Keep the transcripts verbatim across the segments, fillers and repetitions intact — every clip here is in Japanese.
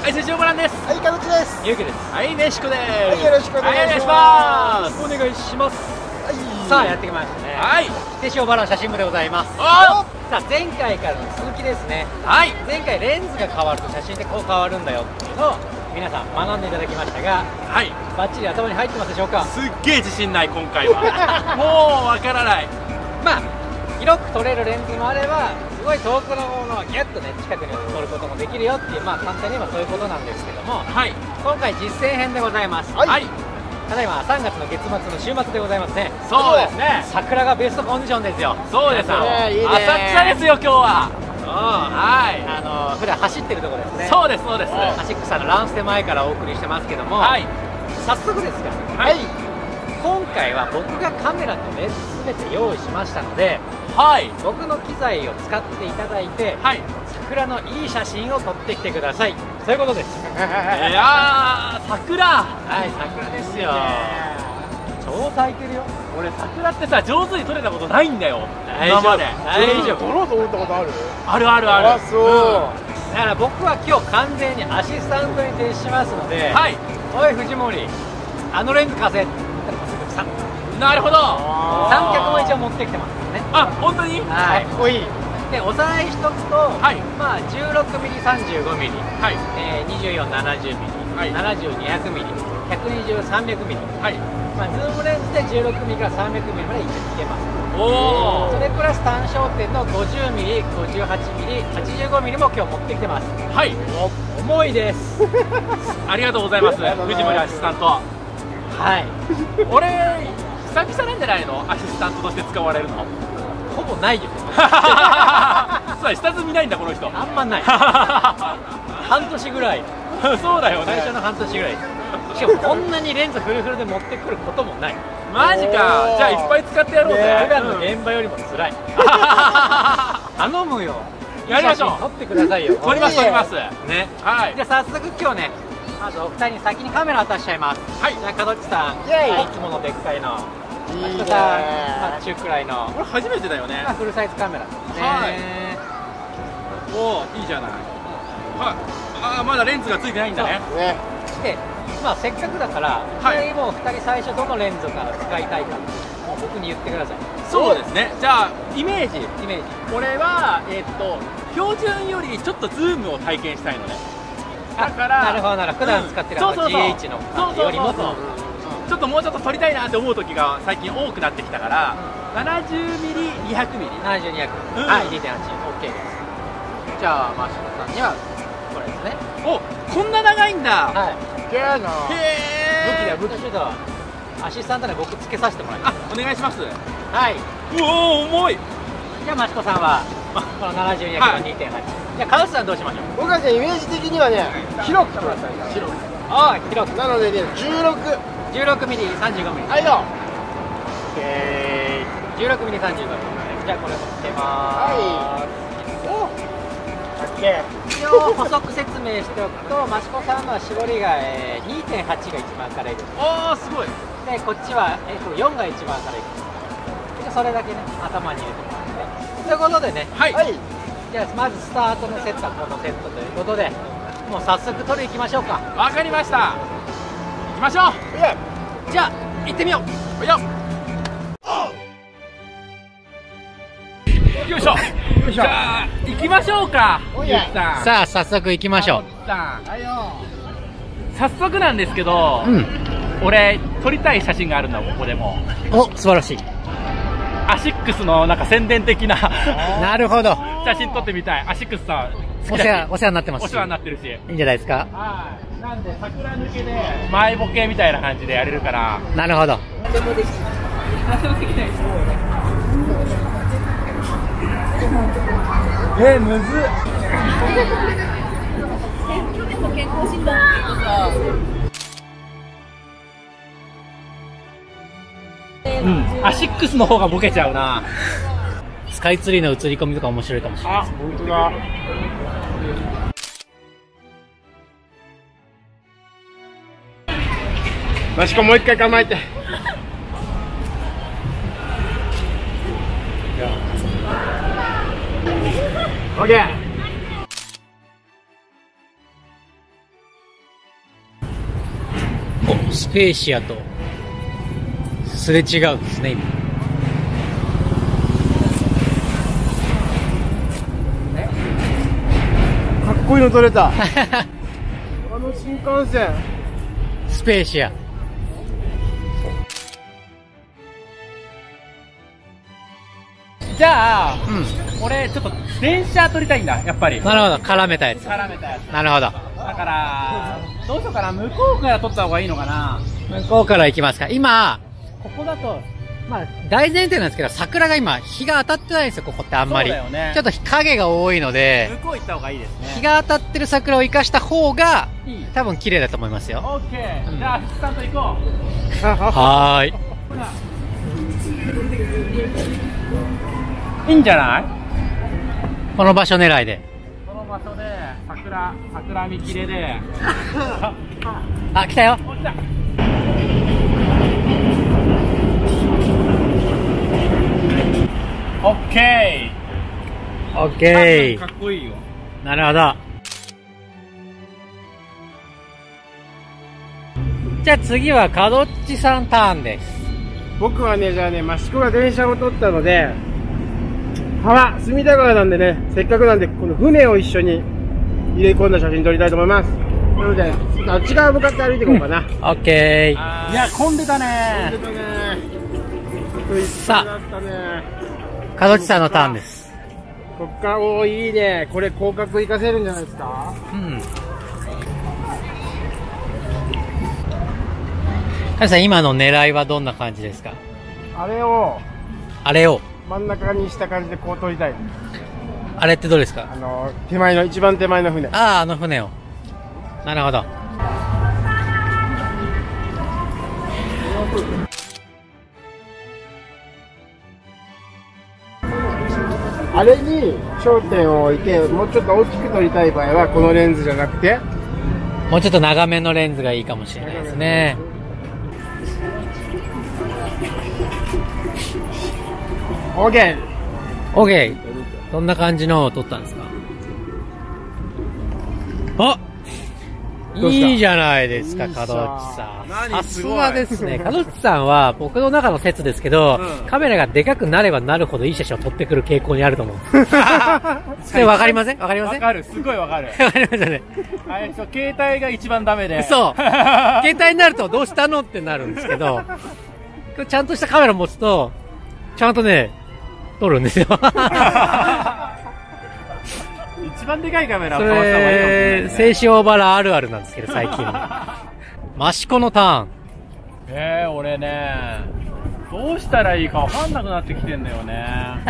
はい、セシオバランです。 はい、かのちです。 ゆうきです。 はい、めしこです。 はい、よろしくお願いします。 お願いします。 はい、 さあやってきましたね。 はい、 セシオバラン写真部でございます。 おさあ前回からの続きですね。 はい、 前回レンズが変わると写真ってこう変わるんだよっていうのを皆さん学んでいただきましたが、 はい、 バッチリ頭に入ってますでしょうか。 すっげえ自信ない今回は。もうわからない。 まあ広く撮れるレンズもあれば、すごい遠くのものをギュッとね近くに撮ることもできるよっていう、まあ簡単に言えばそういうことなんですけども、 はい、 今回実践編でございます。 はい、 はい、 ただいまさんがつの月末の週末でございますね。 そうですね。 桜がベストコンディションですよ。 そうですよ。 ねいいね浅草ですよ今日は。 ははい、 あの普段走ってるところですね。 そうですそうです。 アシックスさんのランステ前からお送りしてますけども、 はい、 早速ですが、 はい、 今回は僕がカメラとレンズ全て用意しましたので、 はい、 僕の機材を使っていただいて、 はい、 桜のいい写真を撮ってきてください。そういうことです。 いやー、桜。 はい桜ですよ。超咲いてるよ。 俺桜ってさ上手に撮れたことないんだよ。 大丈夫今まで。 大丈夫。 撮ろうと思ったことある？ あるあるある。 あ、そう。 だから僕は今日完全にアシスタントに徹しますので、 はい、 おい藤森、あのレンズ貸せって言ったらすぐさんなるほど。 三脚も一応持ってきてますからね。 あ、本当に。 はい。 かっこいい。 でおさらい一つと、 はい、 まあじゅうろくミリ、さんじゅうごミリ、 はい、 えー、にじゅうよん、ななじゅうミリ、 はい、 ななじゅう、にひゃくミリ、ひゃくにじゅう、さんびゃくミリ、 はい、 まあズームレンズでじゅうろくミリからさんびゃくミリまで一応いけます。 おお。 それプラス単焦点のごじゅうミリ、ごじゅうはちミリ、はちじゅうごミリも今日持ってきてます。 はい、 重いです。 ありがとうございます。 ありがとうございます藤森アシスタント。 はい。 俺久々なんじゃないの、アシスタントとして使われるの。 ほぼないよ。 そう、下積みないんだこの人。 あんまない。半年ぐらい。 そうだよね。 最初の半年ぐらい。しかもこんなにレンズフルフルで持ってくることもない。 マジか。じゃあいっぱい使ってやろうぜ。 普段の現場よりも辛い。頼むよ。 やりましょう。 写真撮ってくださいよ。 撮ります撮ります。ね。はい。 じゃあ早速今日ね、まずお二人に先にカメラ渡しちゃいます。 はい。 じゃあ門地さん、 イエイいつものでっかいの。 いいね。 松田さん、まあ中くらいの。 これ初めてだよねまあ。フルサイズカメラですね。 はいおお、いいじゃない。はい。ああ、まだレンズがついてないんだね。 ね。 で、まあせっかくだから、 はいいきなりもうふたり最初どのレンズから使いたいか、もう僕に言ってください。 そうですね。じゃあイメージ。 イメージ。 これはえーっと標準よりちょっとズームを体験したいのね。だからなるほどなるほど。普段使ってるあの ジーエイチ の感じよりも、 そうそうそうちょっともうちょっと撮りたいなって思う時が最近多くなってきたから、ななじゅうミリ、にひゃくミリ。 ななじゅう、にひゃく、 うんはい、にてんはち、オッケーです。じゃあマシコさんにはこれですね。 お、こんな長いんだ。 はい。 すげえな。 へえ。 武器だ武器。ちょっとアシスタントで僕つけさせてもらいまあ、お願いします。 す。はい。 うおー、重い。 じゃあマシコさんはこのななじゅう、にひゃくの にてんはち。じゃあ門地さんどうしましょう。 僕はね、イメージ的にはね、広く撮らせたいな。広く。 ああ、広く。 なのでね、じゅうろく。 じゅうろくミリ、さんじゅうごミリ。 はいよ。 オッケー。じゅうろくミリ、さんじゅうごミリ。じゃあこれ持ってまーす。 お。オッケー。 一応補足説明しておくと、益子さんのは絞りが、えー、にてんはち が一番明るいです。 おー、すごい。 で、こっちは エフよん が一番明るいです。でそれだけね、頭に入れてもらって。ということでね、 はい。 はい。 じゃあまずスタートのセットはこのセットということで、もう早速撮り行きましょうか。 わかりました。行きましょいや。 じゃあ、行ってみよう。 う。よっ。よいしょ。 よいしょ。 じゃあ行きましょうか。 おいやゆうきさん。 さあ、早速行きましょう。 さんはいよ。 早速なんですけど、 うん。 俺撮りたい写真があるんだ。ここでもお、素晴らしい。 アシックスのなんか宣伝的ななるほど。 写真撮ってみたい。アシックスさん好おきだし世話、お世話になってますし。 お世話になってるし。 いいんじゃないですか。 はい。なんで桜抜けで前ボケみたいな感じでやれるから。 なるほど。 え、むずっ。 健康診断うん、アシックスの方がボケちゃうな。 スカイツリーの映り込みとか面白いかもしれない。 あ、本当だ。 マシコもう一回構えて。オッケー。 お、スペーシアとすれ違うんですね、今。 かっこいいの取れた。あの新幹線。 スペーシア。 じゃあ、 うん。 俺ちょっと電車撮りたいんだ、やっぱり。 なるほど、絡めたやつ。 絡めたやつ。 なるほど。 だからどうしようかな、向こうから撮った方がいいのかな。 向こうから行きますか。今、ここだと、まあ、大前提なんですけど、桜が今、日が当たってないんですよ、ここってあんまり。 そうだよねちょっと影が多いので、 向こう行った方がいいですね。 日が当たってる桜を生かした方が、 いい。 多分綺麗だと思いますよ。 オッケー、 うんじゃあ福さんと行こう。 はーい。 いいんじゃない？ この場所狙いで。 この場所で桜桜見切れであ、来たよ。 お来た。オッケオッケー。かー。 っこいいよ。 なるほど。じゃあ次は角っちさんターンです。 僕はね、じゃあね、益子が電車を取ったので、川、隅田川なんでね、せっかくなんで、この船を一緒に入れ込んだ写真撮りたいと思います。なので、ちょっとあっち側向かって歩いていこうかな。 オッケー。 いや混んでた出ね。 たね。 さあだったね。 角っちさんのターンです。 こっから、おー、いいね。これ、広角活かせるんじゃないですか。 うん。カズさん、今の狙いはどんな感じですか？ あれをあれを。 真ん中にした感じでこう撮りたい。 あれってどれですか？ あの、手前の、一番手前の船。 ああ、あの船を。なるほど。 あれに焦点を置いて、もうちょっと大きく撮りたい場合は、このレンズじゃなくて、 もうちょっと長めのレンズがいいかもしれないですね。 オーケー。 オーケー。どんな感じのを撮ったんですか？あ、 どうしたいいじゃないですか、 いいさ角っちさん。 何さすがですね。角っちさんは僕の中の説ですけど、 うんカメラがでかくなればなるほどいい写真を撮ってくる傾向にあると思う。それわかりません？わかりません？ わかる、すごいわかる。 わかりましたね。 あれ、そう携帯が一番ダメで。 そう。携帯になるとどうしたのってなるんですけど、これちゃんとしたカメラ持つと、ちゃんとね、撮るんですよ。 一番でかいカメラをそ買わせた方がいいかもしれないれ、 ね。 静止大原あるあるなんですけど、最近。益子のターン。 えー、俺ね、どうしたらいいかわかんなくなってきてんだよね。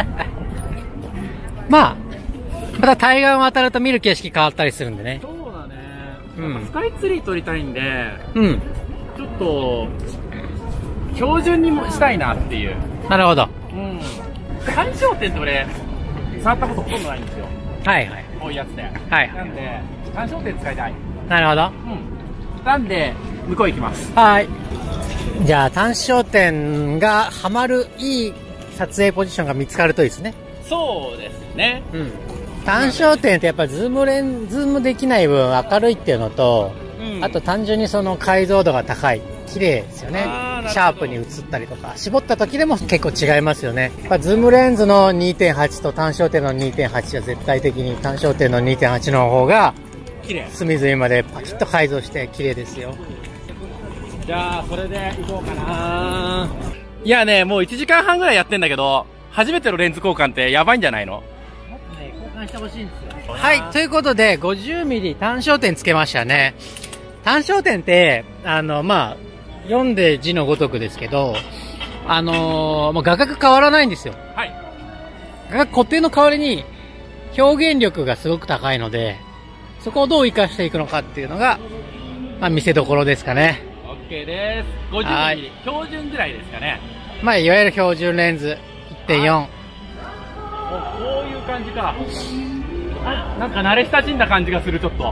まあ、また対岸渡ると見る景色変わったりするんでね。 そうだね。 うんスカイツリー撮りたいんで、 うん。 ちょっと、標準にもしたいなっていう。 なるほど。 うん。干渉点って俺、触ったことほとんどないんですよ。 はいはい。 こういうやつで。 はいなんで、干渉点使いたい。 なるほど。 うん。なんで、向こう行きます。 はい。じゃあ、単焦点がハマるいい撮影ポジションが見つかるといいですね。 そうですね。 うん。単焦点ってやっぱズームレン、ズームできない分明るいっていうのと、 うんあと単純にその解像度が高い。綺麗ですよねあーなるほ。どシャープに映ったりとか、絞った時でも結構違いますよね。やっぱズームレンズの にてんはち と単焦点の にてんはち は絶対的に単焦点の にてんはち の方が綺麗。 隅々までパキッと改造して綺麗ですよ。 じゃあ、それで行こうかな。いやね、もういちじかんはんぐらいやってんだけど、初めてのレンズ交換ってやばいんじゃないの？ もっとね、交換してほしいんですよ。はい、ということで ごじゅうミリ 単焦点つけましたね。単焦点って、あの、まあ、読んで字のごとくですけど、あのー、もう画角変わらないんですよ。 はい。 画角固定の代わりに表現力がすごく高いので、そこをどう活かしていくのかっていうのが、まあ見せどころですかね。 OK です。ごじゅうミリ。標準ぐらいですかね。 まあいわゆる標準レンズ いってんよん。 お、こういう感じか。なんか慣れ親しんだ感じがする、ちょっと。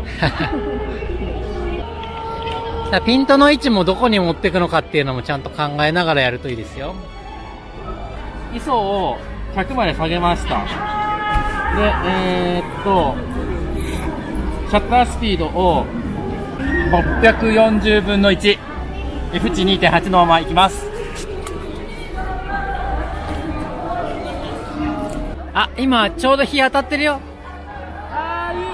ピントの位置もどこに持っていくのかっていうのもちゃんと考えながらやるといいですよ。 イソをひゃくまで下げました。で、えー、っと、シャッタースピードをろっぴゃくよんじゅうぶんのいち。 エフ 値 にてんはち のままいきます。 あ、今ちょうど日当たってるよ。 あー、いい。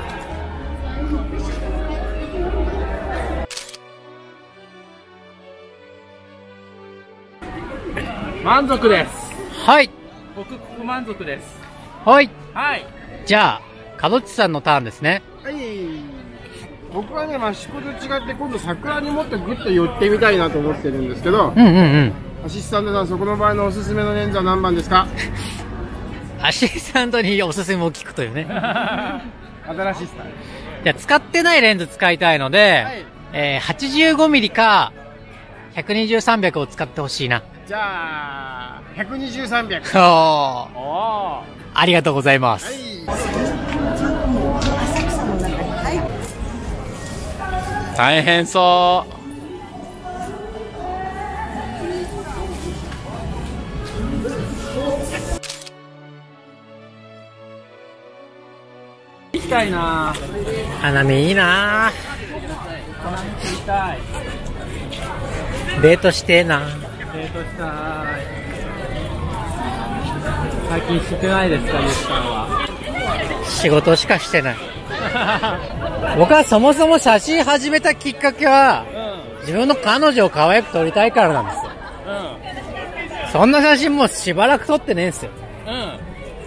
満足です。 はい。 僕、ここ満足です。 はい。 はい。 じゃあ、門地さんのターンですね。 はい。僕はね、益子と違って今度桜にもっとグッと寄ってみたいなと思ってるんですけど、 うんうんうん。 アシスタントさん、そこの場合のおすすめのレンズは何番ですか？ アシスタントにおすすめを聞くというね。 新しいスタイル。 じゃあ、使ってないレンズ使いたいので、 はい、 えー、はちじゅうごミリ か、ひゃくにじゅうさんびゃくを使ってほしいな。 じゃあ、ひゃくにじゅう、さんびゃく。 おー。 おー。 ありがとうございます。 はい。 大変そう。行きたいな。 花見いいな。 花見行きたい。 デートしてえな。 デートしたい。最近してないですか、ゆきさんは。 仕事しかしてない。僕はそもそも写真始めたきっかけは、うん、自分の彼女を可愛く撮りたいからなんですよ。うん、そんな写真もうしばらく撮ってねえんすよ。うん、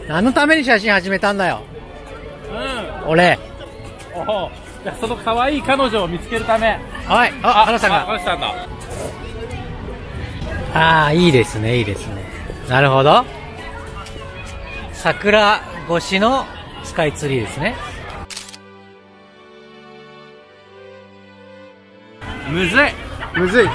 何のために写真始めたんだよ。うん、俺。 おお、じゃあその可愛い彼女を見つけるため。 はい。あ、花さんが。 花さんだ。 ああ、いいですね、いいですね。なるほど。桜越しのスカイツリーですね。 むずい。 むずい。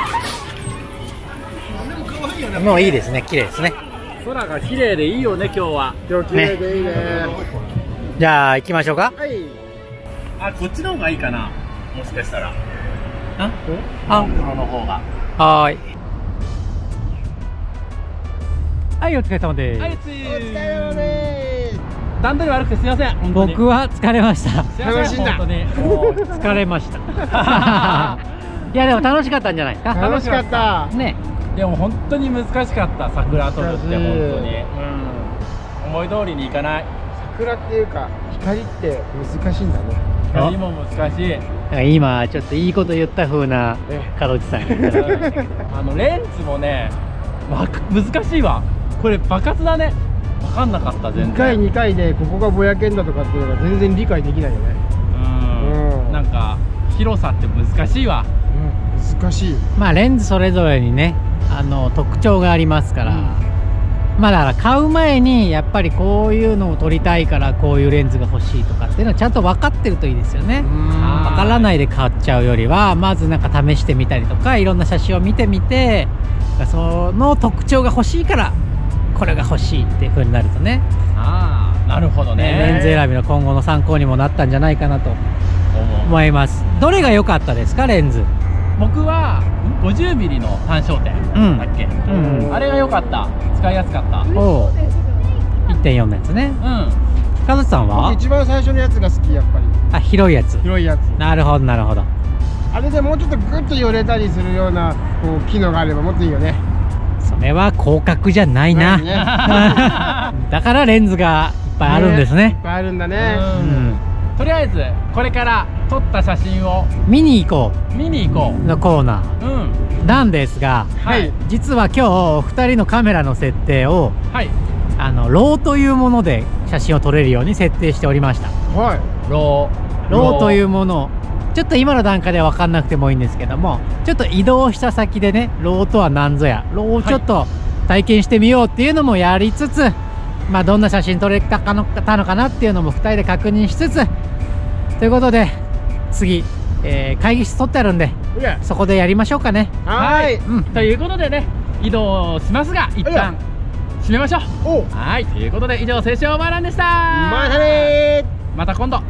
もういいですね、綺麗ですね。 空が綺麗でいいよね、今日は。 今日綺麗でいいね。 じゃあ行きましょうか。 はい。 あ、こっちの方がいいかな。もしかしたら。 あ、あ、 この方が。 はーい。はい、お疲れ様です。 はい、つい。 お疲れ様です。 段取り悪くてすみません。本当に僕は疲れました。 楽しんだ。 本当に。 疲れました。いやでも楽しかったんじゃないですか。 楽しかった。 ね。 でも本当に難しかった桜撮るって本当に。うん。思い通りにいかない。 桜っていうか光って難しいんだね。 光も難しい。 今ちょっといいこと言った風な門地さん。 あのレンズもね、わ難しいわ。これ爆発だね。分かんなかった全然。いっかいにかいでここがぼやけんだとかっていうのが全然理解できないよね。 うん。なんか広さって難しいわ。 うん、難しい。 まあレンズそれぞれにね、あの特徴がありますから。うん、まあだから買う前にやっぱりこういうのを撮りたいからこういうレンズが欲しいとかっていうのはちゃんと分かってるといいですよね。分からないで買っちゃうよりはまずなんか試してみたりとかいろんな写真を見てみて、その特徴が欲しいからこれが欲しいっていう風になるとね。ああ、なるほどね。レンズ選びの今後の参考にもなったんじゃないかなと思います。どれが良かったですか、レンズ？ 僕は ごじゅうミリ の単焦点だっけ、うんうん、あれが良かった。使いやすかった。おお、 いってんよん のやつね。うん。門地さんは？ 一番最初のやつが好き、やっぱり。 あ、広いやつ。 広いやつ。 なるほどなるほど。 あれでもうちょっとグッと寄れたりするようなこう機能があればもっといいよね。 それは広角じゃないな。ね、だからレンズがいっぱいあるんですね。 いっぱいあるんだね。うん。 とりあえずこれから撮った写真を見に行こう。見に行こうのコーナー。うん。なんですが、はい。実は今日ふたりのカメラの設定を、はい。あのローというもので写真を撮れるように設定しておりました。 はい。 ロー。ローというものを。ちょっと今の段階では分かんなくてもいいんですけども、ちょっと移動した先でね、ローとは何ぞや、ローをちょっと体験してみようっていうのもやりつつ、はい、まあどんな写真撮れたかのたのかなっていうのもふたりで確認しつつ、ということで次、えー、会議室撮ってあるんで、そこでやりましょうかね。 はい、うん、ということでね、移動しますが一旦閉めましょう。はい、ということで以上、青春オーバーランでした。 またねー。 また今度。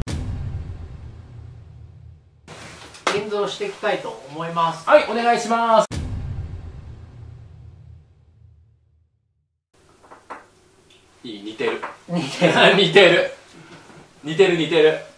現像していきたいと思います。 はい、お願いします。いい、似てる。似てる。似てる。似てる似てる。